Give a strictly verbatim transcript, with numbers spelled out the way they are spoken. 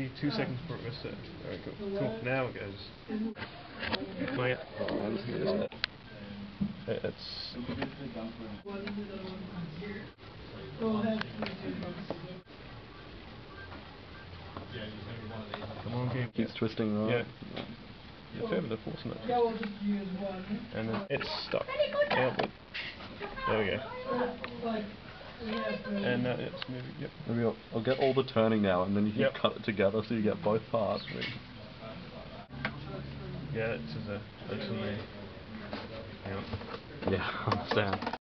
be two seconds before it goes set. Alright, cool. Cool. Now it goes. Oh yeah. Oh, I'm just gonna set. It's... Come on, game. Keeps twisting right. Yeah. A fair bit of force in that twist. And then it's stuck. Yeah, but there we go. And now it's moving, yep. Maybe I'll, I'll get all the turning now, and then you can Yep. cut it together so you get both parts. Yeah, this is a... Actually... Yep. Yeah, I understand.